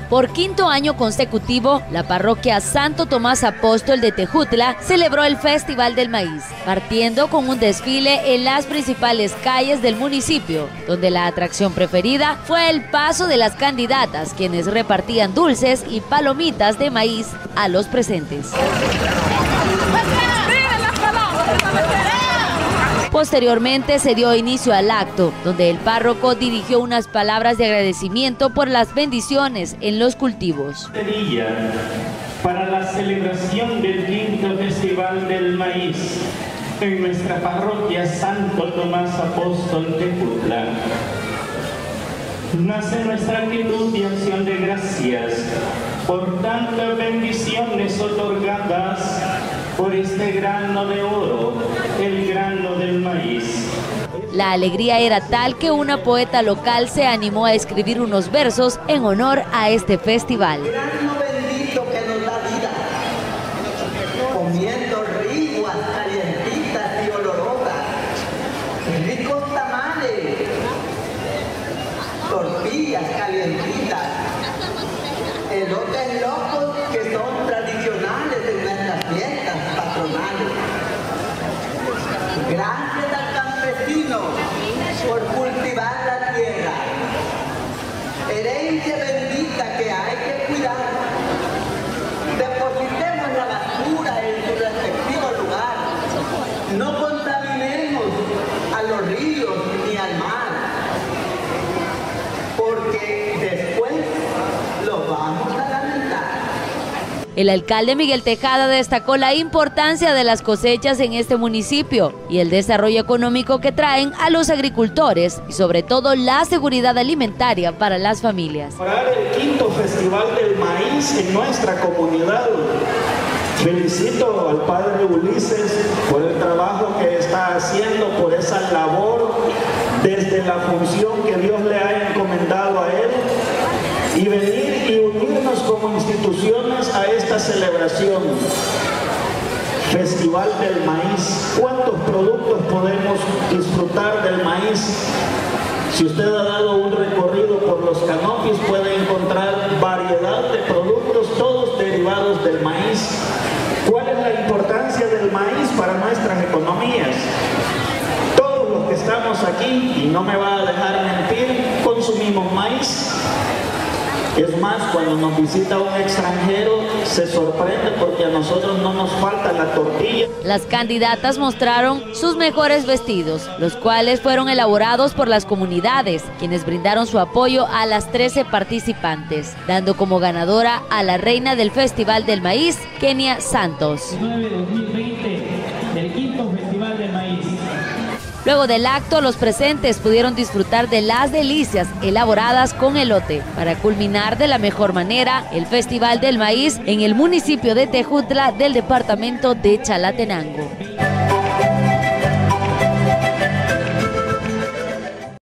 Por quinto año consecutivo, la parroquia Santo Tomás Apóstol de Tejutla celebró el Festival del Maíz, partiendo con un desfile en las principales calles del municipio, donde la atracción preferida fue el paso de las candidatas, quienes repartían dulces y palomitas de maíz a los presentes. Posteriormente se dio inicio al acto, donde el párroco dirigió unas palabras de agradecimiento por las bendiciones en los cultivos. Para la celebración del quinto Festival del Maíz en nuestra parroquia Santo Tomás Apóstol de Tejutla, nace nuestra actitud de acción de gracias por tantas bendiciones otorgadas por este grano de oro, el grano del maíz. La alegría era tal que una poeta local se animó a escribir unos versos en honor a este festival. Grano bendito que nos da vida, comiendo riguas calientitas y olorosas, ricos tamales, tortillas calientitas, elotes locos que son tradicionales en nuestras fiestas patronales. Gracias al campesino por cultivar la tierra, herencia bendita que hay que cuidar. Depositemos la basura en su respectivo lugar, no contaminemos a los ríos ni al mar, porque después lo vamos a lamentar. El alcalde Miguel Tejada destacó la importancia de las cosechas en este municipio y el desarrollo económico que traen a los agricultores y sobre todo la seguridad alimentaria para las familias. Para el quinto Festival del Maíz en nuestra comunidad, felicito al padre Ulises por el trabajo que está haciendo, por esa labor desde la función que Dios le ha encomendado a él, y venir y unirnos como instituciones a esta celebración. Festival del Maíz. ¿Cuántos productos podemos disfrutar del maíz? Si usted ha dado un recorrido por los canopies, puede encontrar variedad de productos, todos derivados del maíz. ¿Cuál es la importancia del maíz para nuestras economías? Todos los que estamos aquí, y no me va a dejar mentir, consumimos maíz. Es más, cuando nos visita un extranjero, se sorprende porque a nosotros no nos falta la tortilla. Las candidatas mostraron sus mejores vestidos, los cuales fueron elaborados por las comunidades, quienes brindaron su apoyo a las 13 participantes, dando como ganadora a la reina del Festival del Maíz, Kenia Santos. 2020 del quinto Festival del Maíz. Luego del acto, los presentes pudieron disfrutar de las delicias elaboradas con elote, para culminar de la mejor manera el Festival del Maíz en el municipio de Tejutla del departamento de Chalatenango.